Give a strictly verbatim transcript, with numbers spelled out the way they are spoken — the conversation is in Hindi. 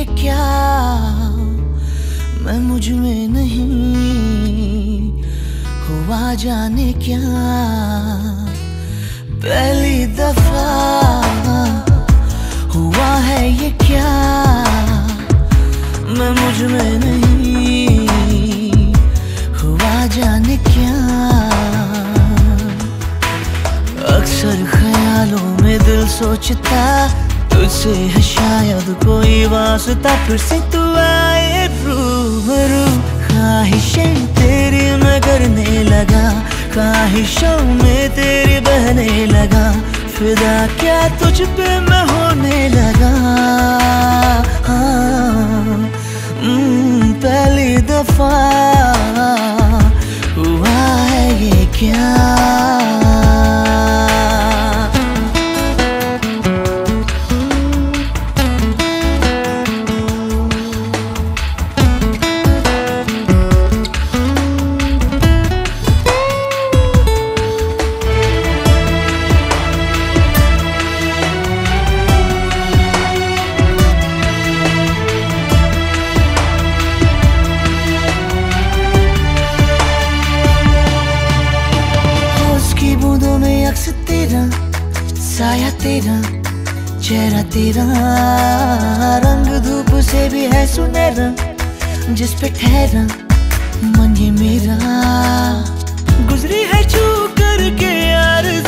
क्या मैं मुझ में नहीं हुआ जाने क्या। पहली दफा हुआ है ये क्या मैं मुझ में नहीं हुआ जाने क्या। अक्सर ख्यालों में दिल सोचता तुझसे है शायद कोई वास्ता, फिर से तू आए रूबरू। ख्वाहिशें तेरी मैं करने लगा, ख्वाहिशों में तेरी बहने लगा, फिदा क्या तुझ पे मैं होने लगा। हाँ, पहली दफा हुआ है ये क्या। अक्स तेरा, साया तेरा, चेहरा तेरा, रंग धूप से भी है सुनहरा, जिस पे ठहरा मन ये मेरा। गुजरी है छू करके यार